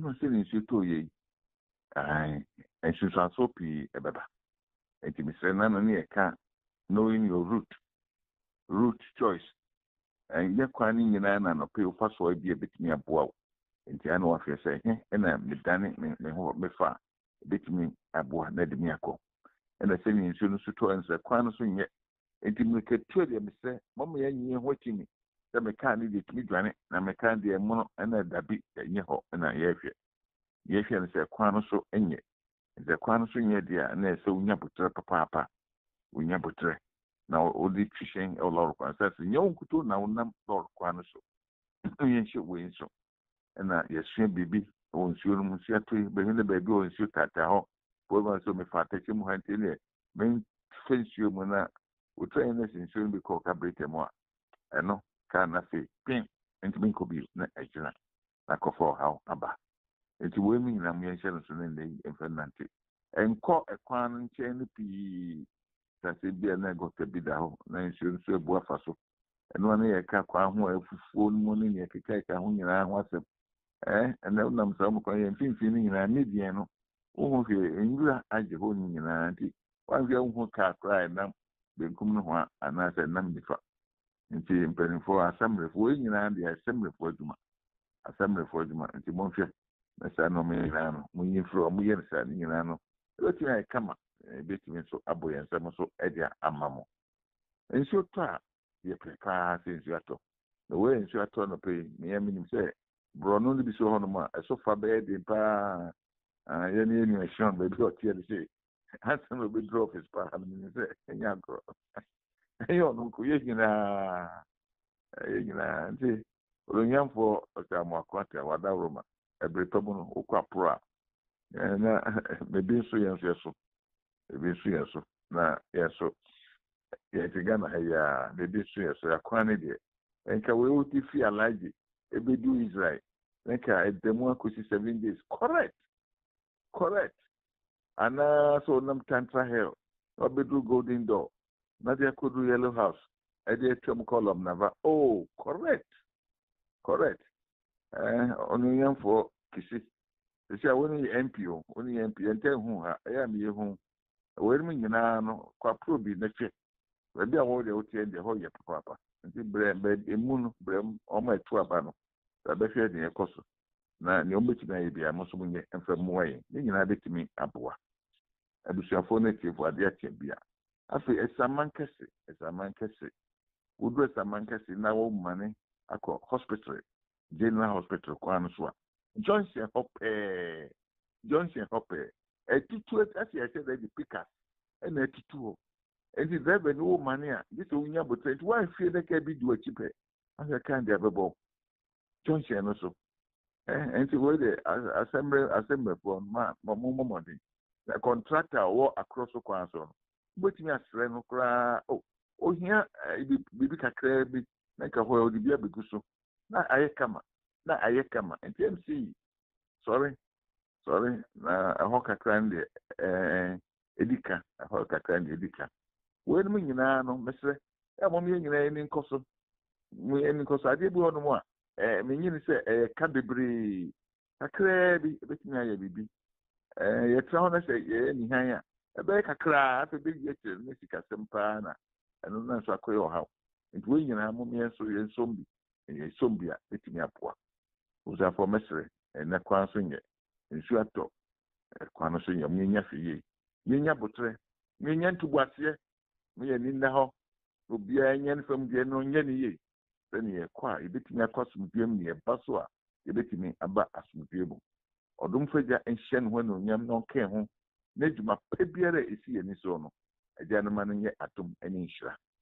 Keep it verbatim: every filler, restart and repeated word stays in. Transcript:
no se ni nsuo to ye ai ensusuaso pi ebeba enti misre na no ne ka knowing your root root choice and ye kwani nyina na no pe ufa so bi ebetimi aboa enti ana wa fe se he na medane me ho me fa ebetimi aboa na de mi akọ ena se ni nsuo no so to ense kwan so nye enti me ketu de misre mama ya nyi ho chimi se me ka ni de timi dwane na me ka de mo na dabi nye ho na ye hwe ye hwe ne se kwan so enye ze kwan so nye dia na se unya butre papa papa unya butre na odi twishen o lor kwan sa se nyon kuto na unam lor kwan so yen she we so na ye hwe bibi o nsuo no nsuo to be ne ba bi o nsuo tata ho bo ba so me fa tachi mu hante ne men fensuo mu na o train na nsuo bi ko ka brete mo eno ka na fe pin enti ko bi na ejina na ko for how aba enti we mi na me yen so ne ne enfenante enko ekwan nchen ne pi sase bia na gote bi da ho na nsuo nsuo bu afa so eno na ye ka kwa ho afufuo no ne ye keka ka ho nyina ho asem eh ena na msa mo kwa ye mfimfini ni nyina ne die no wo hwe nwura age ho ni nyina nti wa hwe ho ka kra na benkum no ho ana se nam nifa nti mpenifo asamrefo we nyina de asamrefo aduma asamrefo aduma nti mo hwe na sa no me nyina no mo nyifro mo ye sa ni nyina no eti na kama betimi so aboye nsem so edia amamo enso to a ye prepare se enso ato the way enso ato no pe me ya minim se bro no bi so hono ma eso fa be de pa ah ye ni ni shon be do tie de se handsome be drop his pa ha minim se enya gro ayo no ko ye gina ye gina nti onyamfo o ta mo akwata wada roma ebre to no okwa pro a na me bi so ye nso so ebe su yeso na yeso ye tigana ya ebe su yeso ya kwani de enka we uti fi alaji ebe du Israel enka edemu akosi seven days correct correct ana so nam tantra hell obedu golden door na de kodu yellow house e de twem column nava oh correct correct eh onu yamfo kisi se a woni M P o woni M P ente hu ha ya mi hu we mi nyina no kwa probi na che we bia wo de o tie de ho ye papa nti bre be emu no bre o ma etu aba no da be hwe de ekoso na ne o meti na ye bia mo so munye emfa mu waye ni nyina betimi aboa abusuafo na tiefo ade ache bia afi esaman kese esaman kese udu esaman kese na wo mane akọ hospital general hospital kwa no so a Johnson Hope Johnson Hope etitu asi ase da di pickers na etitu and the driver no money this unya but twenty-one fee da ka bi du achipe asa kan dia bebo Johnson no so eh and we the assembly assembly for ma mo mo mo the contractor wo across the kwan so but me asre no kra oh oh here bibi kakra bi na ka ho di bia beguso na aye kama na aye kama and M C sorry sorry na ho kakra ndi eh edika ho kakra ndi edika we no nyina no mesre e mo me nyina ni nkoso mu ni nkoso ade bi hono mo a eh me nyini se eh ka bebre kakra bi betimi aye bibi eh ye tra hono se ye ni han a e be kakra afi bi ye tir ni sika sempa na eno na so akoyo ha nti we nyina mo me so ye sombi ye sombi a betimi apoa uza for mesre na kwan so nye nsu ato kwan so nye me nya fiye me nya botre me nya ntubuase me ye ni na ho obi anya nfam die no nya ni ye se ne ye kwa ebetimi akwasom biem ne ba so a ebetimi aba asomdue mu odum faja enhye ho no nyam no ke ho na djuma pe biara esi ye ni so no agya no ma no nye atom ani nhira